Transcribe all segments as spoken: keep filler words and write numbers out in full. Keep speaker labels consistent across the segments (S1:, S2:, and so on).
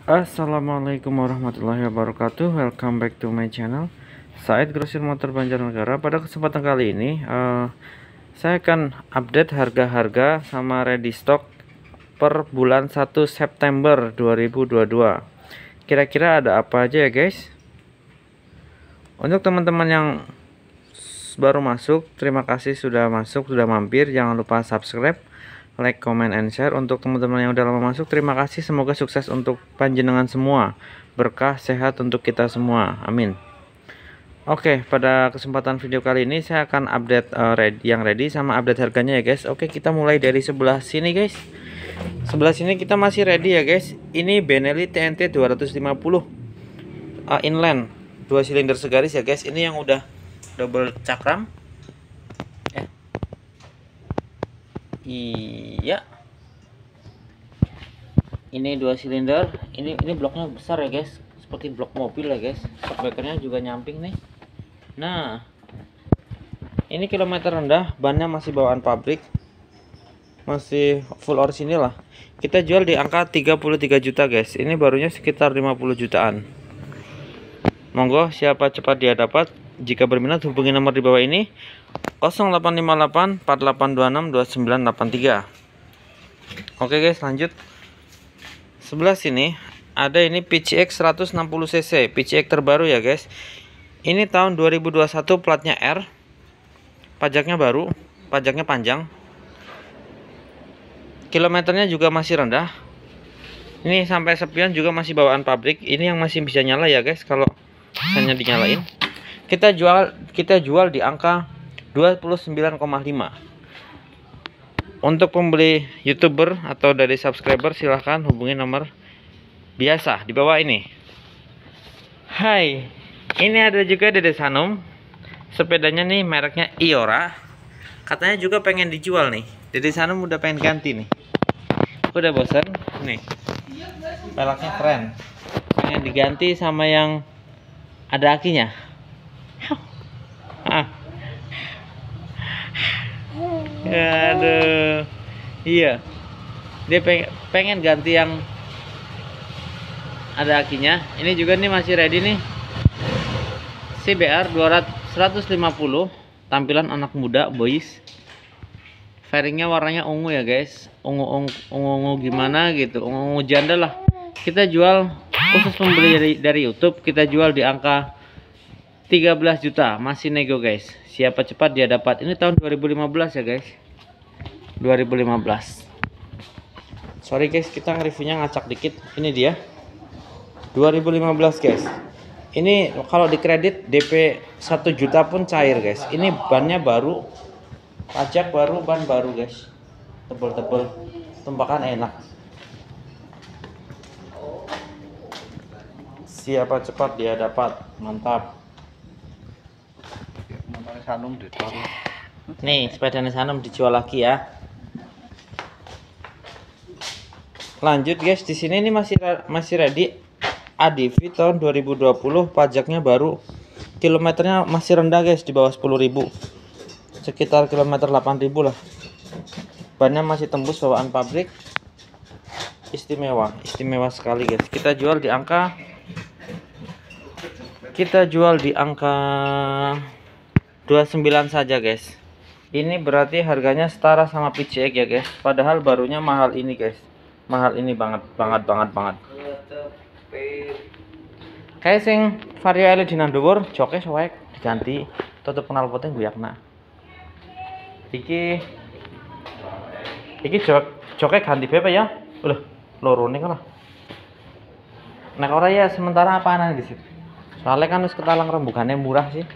S1: Assalamualaikum warahmatullahi wabarakatuh. Welcome back to my channel, Said Grosir Motor Banjarnegara. Pada kesempatan kali ini uh, saya akan update harga-harga sama ready stock per bulan satu September dua ribu dua puluh dua. Kira-kira ada apa aja ya guys? Untuk teman-teman yang baru masuk, terima kasih sudah masuk, sudah mampir. Jangan lupa subscribe, like, comment, and share. Untuk teman-teman yang udah lama masuk, terima kasih. Semoga sukses untuk panjenengan semua, berkah sehat untuk kita semua, amin. Oke, pada kesempatan video kali ini saya akan update uh, ready, yang ready sama update harganya ya guys. Oke, kita mulai dari sebelah sini guys. Sebelah sini kita masih ready ya guys. Ini Benelli T N T dua ratus lima puluh uh, inline dua silinder segaris ya guys. Ini yang udah double cakram. Iya, ini dua silinder. Ini ini bloknya besar ya guys, seperti blok mobil ya guys. Shockbreakernya juga nyamping nih. Nah, ini kilometer rendah, bannya masih bawaan pabrik, masih full orisinil lah. Kita jual di angka tiga puluh tiga juta guys. Ini barunya sekitar lima puluh jutaan. Monggo siapa cepat dia dapat. Jika berminat hubungi nomor di bawah ini nol delapan lima delapan empat delapan dua enam dua sembilan delapan tiga. Oke guys, lanjut. Sebelah sini ada ini P C X seratus enam puluh cc, P C X terbaru ya guys. Ini tahun dua ribu dua puluh satu, platnya R. Pajaknya baru, pajaknya panjang. Kilometernya juga masih rendah. Ini sampai sepion juga masih bawaan pabrik. Ini yang masih bisa nyala ya guys, kalau hanya dinyalain. Kita jual kita jual di angka dua puluh sembilan koma lima. Untuk pembeli YouTuber atau dari subscriber silahkan hubungi nomor biasa di bawah ini. Hai, ini ada juga Dede Sanum. Sepedanya nih mereknya Iora. Katanya juga pengen dijual nih. Dede Sanum udah pengen ganti nih. Udah bosan nih. Pelaknya keren. Pengen diganti sama yang ada akinya. Ah. Aduh. Iya. Dia pengen, pengen ganti yang ada akinya. Ini juga nih masih ready nih. C B R seratus lima puluh, tampilan anak muda, boys. Fairingnya warnanya ungu ya guys. Ungu ungu ungu, ungu gimana gitu. Ungu, ungu janda lah. Kita jual khusus pembeli dari, dari YouTube, kita jual di angka tiga belas juta, masih nego guys. Siapa cepat dia dapat. Ini tahun dua ribu lima belas ya guys. dua ribu lima belas. Sorry guys, kita nge-reviewnya ngacak dikit. Ini dia. dua ribu lima belas guys. Ini kalau dikredit D P satu juta pun cair guys. Ini bannya baru. Pajak baru, ban baru guys. Tebel-tebel. Tumpakan enak. Siapa cepat dia dapat. Mantap.
S2: Sanum ditor.
S1: Nih, sepeda Sanum dijual lagi ya. Lanjut guys, di sini ini masih masih ready A D V tahun dua ribu dua puluh, pajaknya baru. Kilometernya masih rendah guys, di bawah sepuluh ribu. Sekitar kilometer delapan ribu lah. Bannya masih tembus bawaan pabrik. Istimewa, istimewa sekali guys. Kita jual di angka Kita jual di angka dua puluh sembilan saja guys. Ini berarti harganya setara sama P C X ya guys. Padahal barunya mahal ini guys. Mahal ini banget banget banget banget. Kayak sing Vario L di dhuwur, joke soek diganti, tutup knalpotnya guyakna. Iki Iki jok joke ganti B P ya. Loh, loro nih lah. Nek ora ya sementara apaan di situ. Soalnya kan wis ketalang rembugannya murah sih.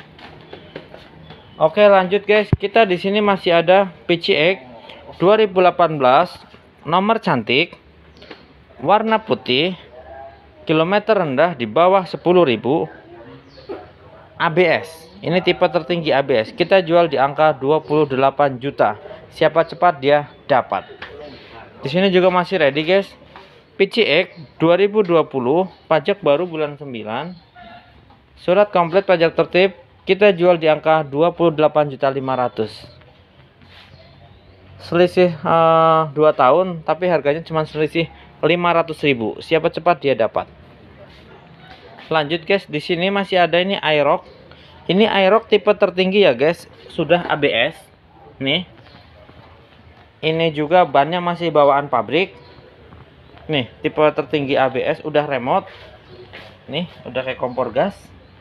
S1: Oke, lanjut guys. Kita di sini masih ada P C X dua ribu delapan belas, nomor cantik, warna putih, kilometer rendah di bawah sepuluh ribu, A B S. Ini tipe tertinggi A B S. Kita jual di angka dua puluh delapan juta. Siapa cepat dia dapat. Di sini juga masih ready guys. P C X dua ribu dua puluh, pajak baru bulan sembilan. Surat komplit pajak tertib. Kita jual di angka dua puluh delapan juta lima ratus. Selisih uh, dua tahun, tapi harganya cuma selisih lima ratus ribu. Siapa cepat dia dapat. Lanjut guys, di sini masih ada ini Aerox. Ini Aerox tipe tertinggi ya guys, sudah A B S. Nih. Ini juga bannya masih bawaan pabrik. Nih, tipe tertinggi A B S, udah remote. Nih, udah kayak kompor gas.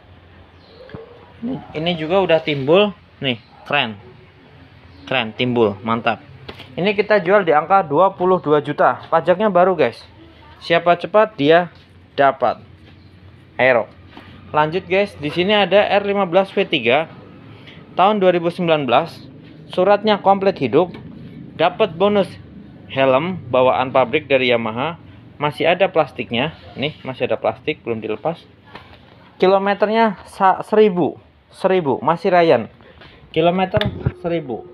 S1: Ini, ini juga udah timbul. Nih, keren. Keren, timbul, mantap. Ini kita jual di angka dua puluh dua juta. Pajaknya baru guys. Siapa cepat dia dapat. Aerox. Lanjut guys, di sini ada R lima belas V tiga tahun dua ribu sembilan belas. Suratnya komplit hidup. Dapat bonus helm bawaan pabrik dari Yamaha. Masih ada plastiknya. Nih, masih ada plastik, belum dilepas. Kilometernya seribu. seribu, masih Ryan. Kilometer seribu.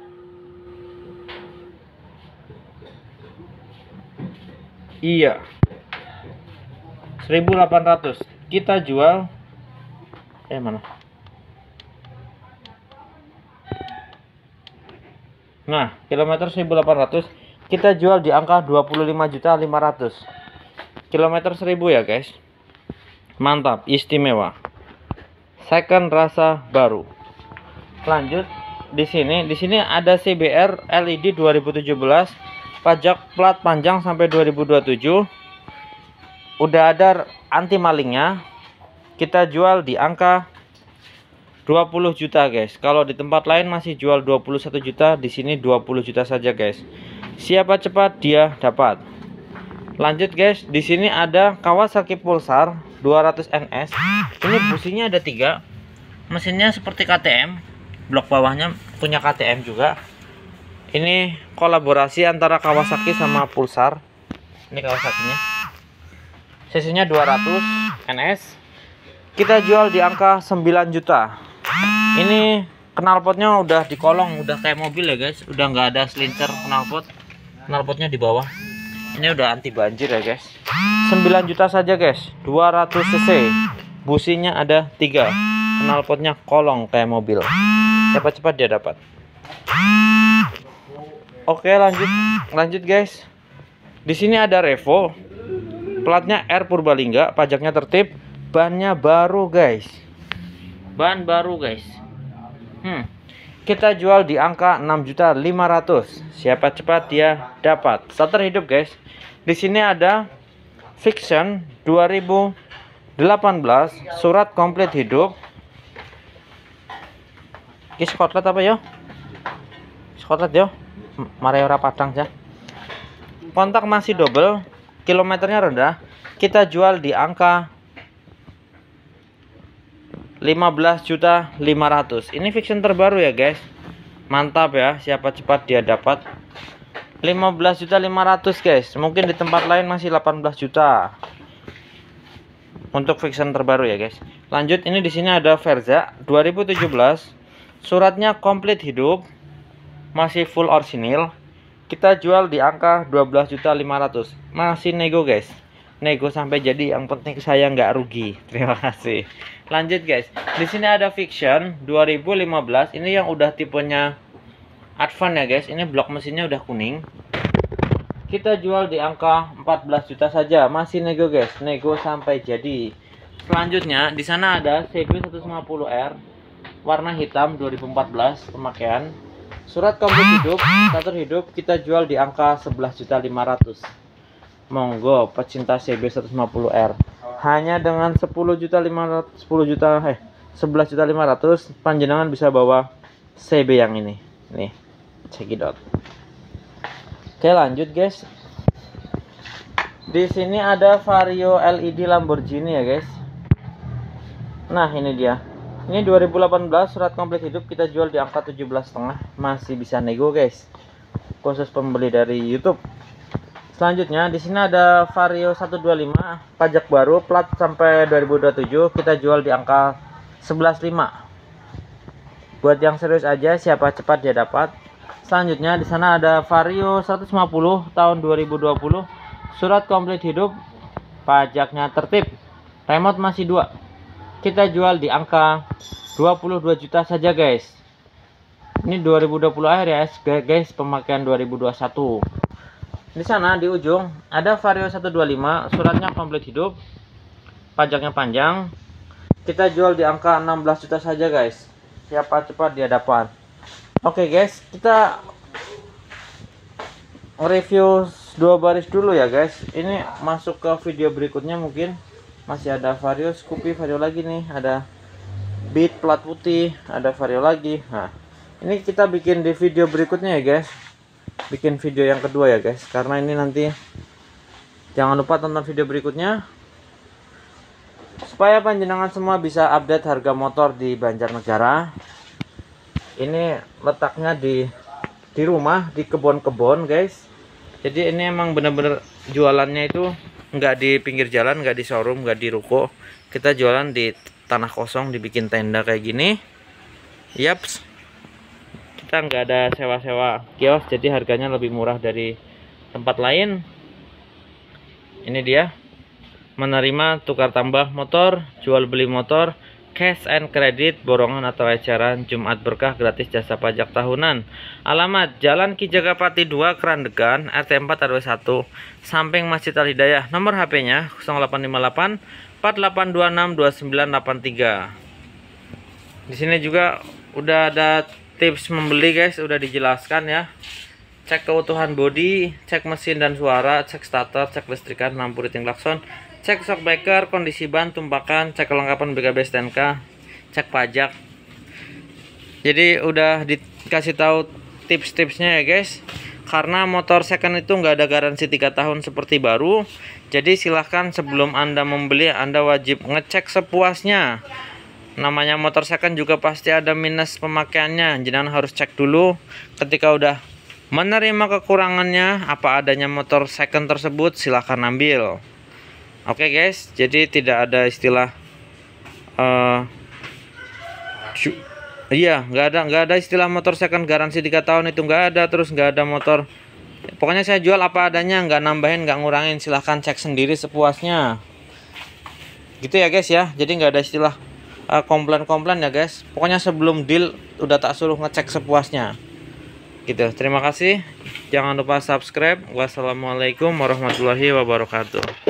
S1: Iya. seribu delapan ratus. Kita jual eh mana? Nah, kilometer seribu delapan ratus kita jual di angka dua puluh lima juta lima ratus. Kilometer seribu ya, guys. Mantap, istimewa. Second rasa baru. Lanjut di sini, di sini ada C B R L E D dua ribu tujuh belas, pajak plat panjang sampai dua ribu dua puluh tujuh. Udah ada anti malingnya. Kita jual di angka dua puluh juta guys. Kalau di tempat lain masih jual dua puluh satu juta, di sini dua puluh juta saja guys. Siapa cepat dia dapat. Lanjut guys, di sini ada Kawasaki Pulsar dua ratus N S. Ini businya ada tiga. Mesinnya seperti K T M. Blok bawahnya punya K T M juga. Ini kolaborasi antara Kawasaki sama Pulsar. Ini Kawasakinya. Cc-nya dua ratus N S. Kita jual di angka sembilan juta. Ini knalpotnya udah dikolong, udah kayak mobil ya guys. Udah nggak ada selincer knalpot. Knalpotnya di bawah. Ini udah anti banjir ya guys. sembilan juta saja guys. dua ratus cc. Businya ada tiga. Knalpotnya kolong kayak mobil. Cepat-cepat dia dapat. Oke, lanjut. Lanjut guys. Di sini ada Revo. Platnya R Purbalingga, pajaknya tertib, bannya baru guys. Ban baru guys. Hmm. Kita jual di angka enam juta lima ratus. Siapa cepat dia dapat. Starter hidup guys. Di sini ada Fiction dua ribu delapan belas, surat komplit hidup. Ki Scotland apa yo? Scotland yo. Mareora Padang ya. Kontak masih double. Kilometernya rendah. Kita jual di angka lima belas juta lima ratus. Ini Fiction terbaru ya guys. Mantap ya. Siapa cepat dia dapat. lima belas juta lima ratus guys. Mungkin di tempat lain masih delapan belas juta. Untuk Fiction terbaru ya guys. Lanjut, ini di sini ada Verza dua ribu tujuh belas. Suratnya komplit hidup. Masih full orisinil. Kita jual di angka dua belas juta lima ratus. Masih nego guys. Nego sampai jadi, yang penting saya nggak rugi. Terima kasih. Lanjut guys. Di sini ada Fiction dua ribu lima belas. Ini yang udah tipenya Advance ya guys. Ini blok mesinnya udah kuning. Kita jual di angka empat belas juta saja. Masih nego guys. Nego sampai jadi. Selanjutnya di sana ada C B seratus lima puluh R warna hitam dua ribu empat belas pemakaian. Surat komplit hidup, starter hidup, kita jual di angka sebelas juta lima ratus. Monggo pecinta C B seratus lima puluh R. Hanya dengan sepuluh juta lima ratus, sepuluh juta eh sebelas juta lima ratus panjenengan bisa bawa C B yang ini. Nih, cekidot. Oke, lanjut guys. Di sini ada Vario L E D Lamborghini ya guys. Nah, ini dia. Ini dua ribu delapan belas, surat komplit hidup, kita jual di angka tujuh belas setengah. Masih bisa nego guys. Khusus pembeli dari YouTube. Selanjutnya di sini ada Vario seratus dua puluh lima, pajak baru, plat sampai dua ribu dua puluh tujuh, kita jual di angka sebelas lima. Buat yang serius aja, siapa cepat dia dapat. Selanjutnya di sana ada Vario seratus lima puluh tahun dua ribu dua puluh, surat komplit hidup, pajaknya tertib, remote masih dua. Kita jual di angka dua puluh dua juta saja guys. Ini dua ribu dua puluh akhir ya guys, pemakaian dua ribu dua puluh satu. Di sana di ujung ada Vario seratus dua puluh lima, suratnya komplit hidup, pajaknya panjang. Kita jual di angka enam belas juta saja guys. Siapa cepat dia dapat. Oke guys, kita review dua baris dulu ya guys. Ini masuk ke video berikutnya, mungkin masih ada Vario, Scoopy, Vario lagi nih, ada Beat plat putih, ada Vario lagi. Nah, ini kita bikin di video berikutnya ya guys. Bikin video yang kedua ya guys, karena ini nanti jangan lupa tonton video berikutnya supaya panjenengan semua bisa update harga motor di Banjarnegara. Ini letaknya di di rumah, di kebun-kebun guys. Jadi ini emang bener-bener jualannya itu nggak di pinggir jalan, nggak di showroom, nggak di ruko. Kita jualan di tanah kosong, dibikin tenda kayak gini. Yaps, kita nggak ada sewa-sewa kios, jadi harganya lebih murah dari tempat lain. Ini dia, menerima tukar tambah motor, jual beli motor, cash and credit, borongan atau eceran, Jumat berkah, gratis jasa pajak tahunan. Alamat Jalan Ki Jagapati dua, Kerandegan, R T empat R W satu, samping Masjid Al Hidayah. Nomor H P-nya nol delapan lima delapan empat delapan dua enam dua sembilan delapan tiga. Di sini juga udah ada tips membeli guys, udah dijelaskan ya. Cek keutuhan bodi, cek mesin dan suara, cek starter, cek listrikan, lampu riting klakson, cek shockbreaker, kondisi ban, tumpakan, cek kelengkapan B K B S T N K, cek pajak. Jadi udah dikasih tahu tips-tipsnya ya guys. Karena motor second itu nggak ada garansi tiga tahun seperti baru. Jadi silahkan sebelum Anda membeli, Anda wajib ngecek sepuasnya. Namanya motor second juga pasti ada minus pemakaiannya. Jangan harus cek dulu. Ketika udah menerima kekurangannya, apa adanya motor second tersebut, silahkan ambil. Oke guys, jadi tidak ada istilah uh, iya nggak ada nggak ada istilah motor second garansi tiga tahun itu nggak ada. Terus nggak ada motor, pokoknya saya jual apa adanya, nggak nambahin nggak ngurangin. Silahkan cek sendiri sepuasnya gitu ya guys ya. Jadi nggak ada istilah komplain-komplain uh, ya guys. Pokoknya sebelum deal udah tak suruh ngecek sepuasnya gitu. Terima kasih, jangan lupa subscribe. Wassalamualaikum warahmatullahi wabarakatuh.